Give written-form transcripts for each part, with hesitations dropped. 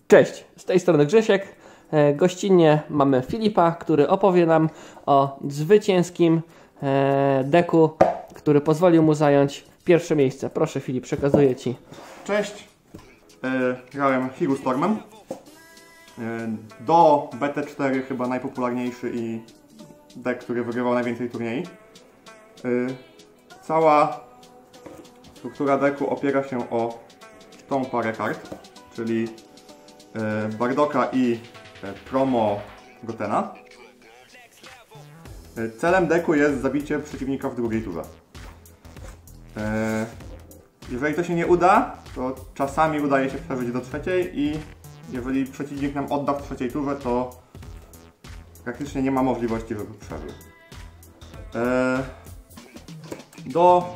Cześć, z tej strony Grzesiek. Gościnnie mamy Filipa, który opowie nam o zwycięskim deku, który pozwolił mu zająć pierwsze miejsce. Proszę Filip, przekazuję Ci. Cześć, grałem Hero Stormem. Do BT4 chyba najpopularniejszy i deck, który wygrywał najwięcej turniej. Cała struktura deku opiera się o tą parę kart, czyli Bardoka i promo Gotena. Celem deku jest zabicie przeciwnika w drugiej turze. Jeżeli to się nie uda, to czasami udaje się przeżyć do trzeciej i jeżeli przeciwnik nam odda w trzeciej turze, to praktycznie nie ma możliwości, żeby przeżył. Do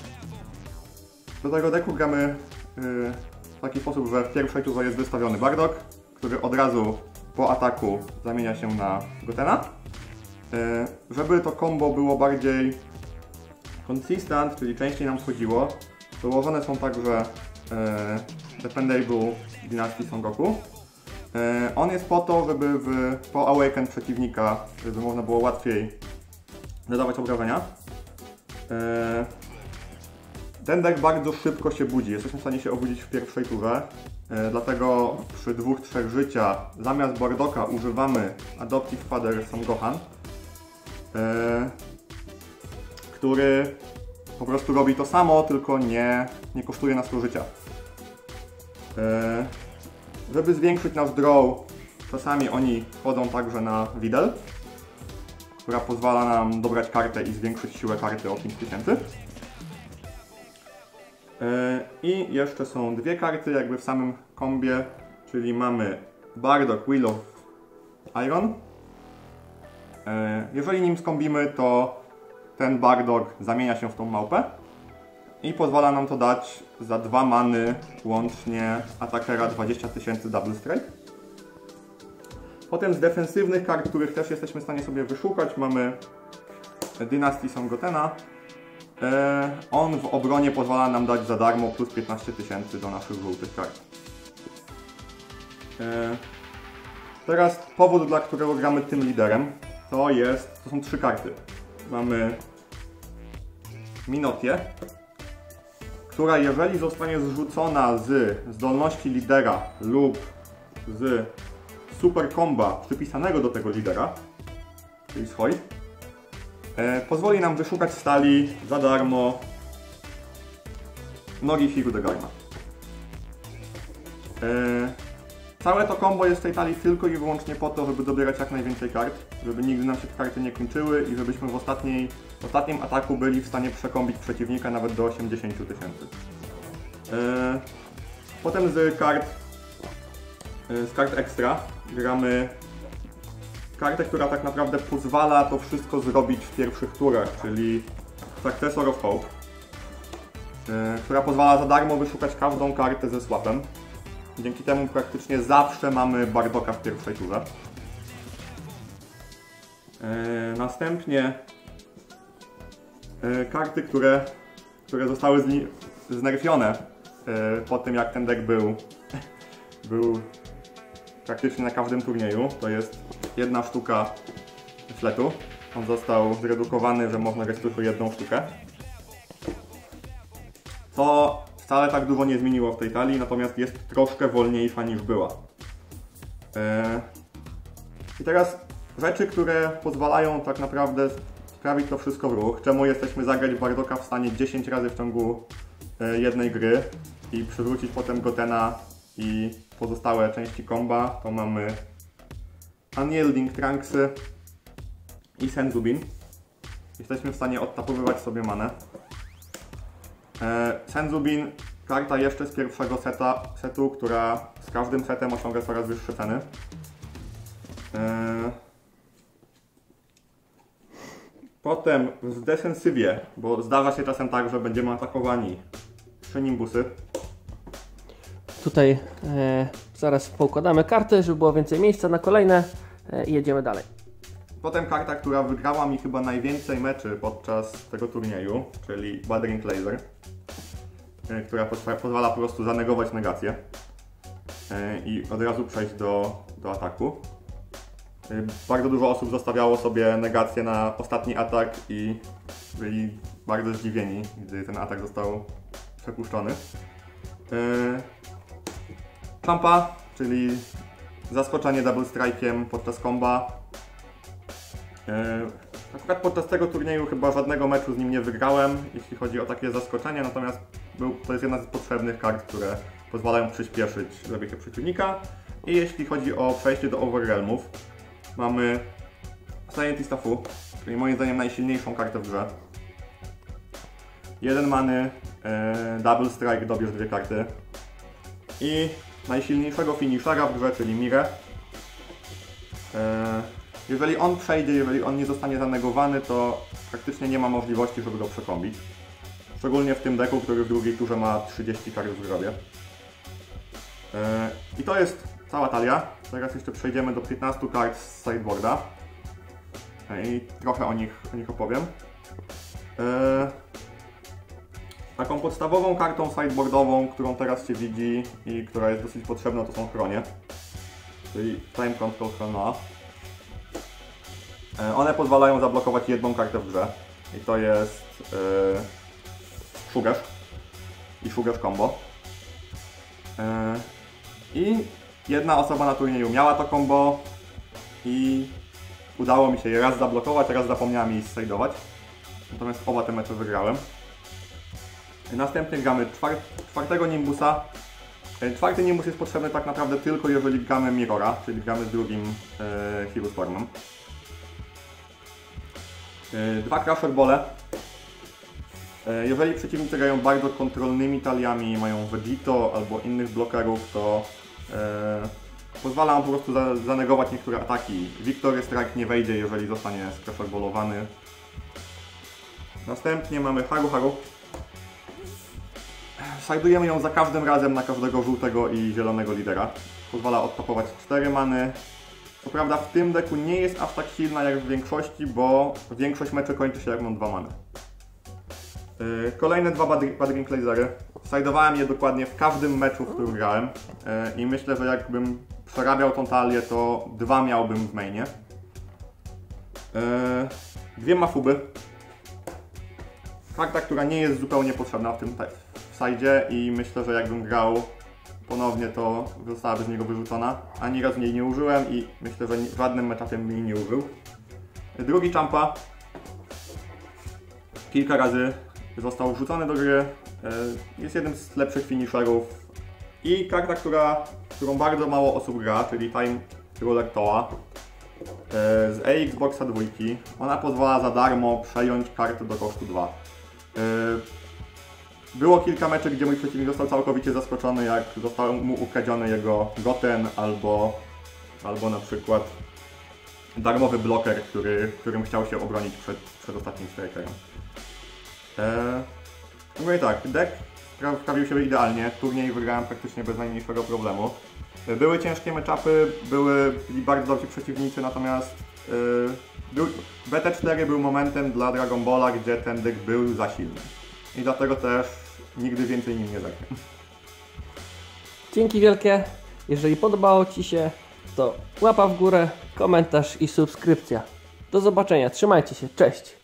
tego deku gramy w taki sposób, że w pierwszej turze jest wystawiony Bardok, który od razu po ataku zamienia się na Gotena. Żeby to combo było bardziej consistent, czyli częściej nam wchodziło, dołożone są także Dependable dynastii Son Goku. On jest po to, żeby po Awaken przeciwnika, żeby można było łatwiej zadawać obrażenia. Ten deck bardzo szybko się budzi, jesteśmy w stanie się obudzić w pierwszej turze, dlatego przy 2-3 życia zamiast Bardoka używamy Adoptive Father Son Gohan, który po prostu robi to samo, tylko nie kosztuje nas 100 życia. Żeby zwiększyć nasz draw, czasami oni wchodzą także na Widel, która pozwala nam dobrać kartę i zwiększyć siłę karty o 5000. I jeszcze są dwie karty jakby w samym kombie, czyli mamy Bardok Will of Iron. Jeżeli nim skombimy, to ten Bardok zamienia się w tą małpę i pozwala nam to dać za 2 many łącznie atakera 20 000 Double Strike. Potem z defensywnych kart, których też jesteśmy w stanie sobie wyszukać, mamy Dynastii Son Gotena. On w obronie pozwala nam dać za darmo plus 15 000 do naszych żółtych kart. Teraz powód, dla którego gramy tym liderem, to są 3 karty. Mamy Minotię, która jeżeli zostanie zrzucona z zdolności lidera lub z super comba przypisanego do tego lidera, czyli swój, pozwoli nam wyszukać stali za darmo nogi Hirudegarma. Całe to combo jest w tej talii tylko i wyłącznie po to, żeby dobierać jak najwięcej kart, żeby nigdy nam się te karty nie kończyły i żebyśmy w ostatnim ataku byli w stanie przekombić przeciwnika nawet do 80 000. Potem z kart ekstra gramy kartę, która tak naprawdę pozwala to wszystko zrobić w pierwszych turach, czyli Successor of Hope, która pozwala za darmo wyszukać każdą kartę ze swapem. Dzięki temu praktycznie zawsze mamy Bardoka w pierwszej turze. Następnie karty, które zostały znerfione po tym, jak ten deck był praktycznie na każdym turnieju. To jest 1 sztuka fletu. On został zredukowany, że można grać tylko 1 sztukę. Co wcale tak dużo nie zmieniło w tej talii, natomiast jest troszkę wolniejsza niż była. I teraz rzeczy, które pozwalają tak naprawdę sprawić to wszystko w ruch. Czemu jesteśmy zagrać Bardoka w stanie 10 razy w ciągu jednej gry i przywrócić potem Gotena i pozostałe części komba, to mamy Unyielding Trunksy i Senzubin. Jesteśmy w stanie odtapowywać sobie manę. Senzubin, karta jeszcze z pierwszego setu, która z każdym setem osiąga coraz wyższe ceny. Potem w defensywie, bo zdarza się czasem tak, że będziemy atakowani 3 nimbusy. Tutaj zaraz poukładamy karty, żeby było więcej miejsca na kolejne i jedziemy dalej. Potem karta, która wygrała mi chyba najwięcej meczy podczas tego turnieju, czyli Battering Laser, która pozwala po prostu zanegować negację. i od razu przejść do ataku. Bardzo dużo osób zostawiało sobie negację na ostatni atak i byli bardzo zdziwieni, gdy ten atak został przepuszczony. Champa, czyli zaskoczenie double strike'iem podczas komba. Akurat podczas tego turnieju chyba żadnego meczu z nim nie wygrałem, jeśli chodzi o takie zaskoczenie, natomiast to jest jedna z potrzebnych kart, które pozwalają przyspieszyć zabieg przeciwnika. I jeśli chodzi o przejście do Overrealmów, mamy Scientista Fu, czyli moim zdaniem najsilniejszą kartę w grze. 1 many, double strike, dobierz 2 karty. I najsilniejszego finishera w grze, czyli Mirę. Jeżeli on przejdzie, jeżeli on nie zostanie zanegowany, to praktycznie nie ma możliwości, żeby go przekombić. Szczególnie w tym deku, który w drugiej turze ma 30 kart w zdrowie. I to jest cała talia. Teraz jeszcze przejdziemy do 15 kart z sideboarda. I trochę o nich opowiem. Taką podstawową kartą sideboardową, którą teraz się widzi i która jest dosyć potrzebna, to są chronie. Czyli Time Control Chronoa. One pozwalają zablokować jedną kartę w grze. I to jest Shugesh i Shugesh combo. I jedna osoba na turnieju miała to combo i udało mi się je raz zablokować, raz zapomniałem jej zsajdować. Natomiast oba te mecze wygrałem. Następnie gramy czwartego Nimbusa. Czwarty Nimbus jest potrzebny tak naprawdę tylko jeżeli gramy Mirrora, czyli gramy z drugim Hero Stormem. 2 Crusher Bole. Jeżeli przeciwnicy grają bardzo kontrolnymi taliami, mają Vegito albo innych blokerów, to pozwala on po prostu zanegować niektóre ataki. Victory Strike nie wejdzie, jeżeli zostanie Crusher-bolowany. Następnie mamy Haru Haru. Sajdujemy ją za każdym razem na każdego żółtego i zielonego lidera. Pozwala odtopować 4 many. Co prawda w tym deku nie jest aż tak silna jak w większości, bo większość meczy kończy się jak mam 2 many. Kolejne 2 Badring Lasery. Sajdowałem je dokładnie w każdym meczu, w którym grałem. I myślę, że jakbym przerabiał tą talię, to 2 miałbym w mainie. 2 Mafuby. Karta, która nie jest zupełnie potrzebna w tym sajdzie i myślę, że jakbym grał ponownie, to zostałaby z niego wyrzucona. Ani razu jej nie użyłem i myślę, że w żadnym meczapie mi nie użył. Drugi Champa. Kilka razy został wrzucony do gry. Jest jednym z lepszych finisherów. I karta, którą bardzo mało osób gra, czyli Time Ruler Toa. Z Xboxa 2. Ona pozwala za darmo przejąć kartę do kosztu 2. Było kilka meczy, gdzie mój przeciwnik został całkowicie zaskoczony, jak został mu ukradziony jego Goten albo na przykład darmowy bloker, którym chciał się obronić przed ostatnim strikerem. Mówię tak, deck sprawił się idealnie, turniej wygrałem praktycznie bez najmniejszego problemu. Były ciężkie meczapy, byli bardzo dobrzy przeciwnicy, natomiast BT4 był momentem dla Dragon Balla, gdzie ten deck był za silny. I dlatego też nigdy więcej nim nie zagram. Dzięki wielkie. Jeżeli podobało Ci się, to łapa w górę, komentarz i subskrypcja. Do zobaczenia. Trzymajcie się. Cześć.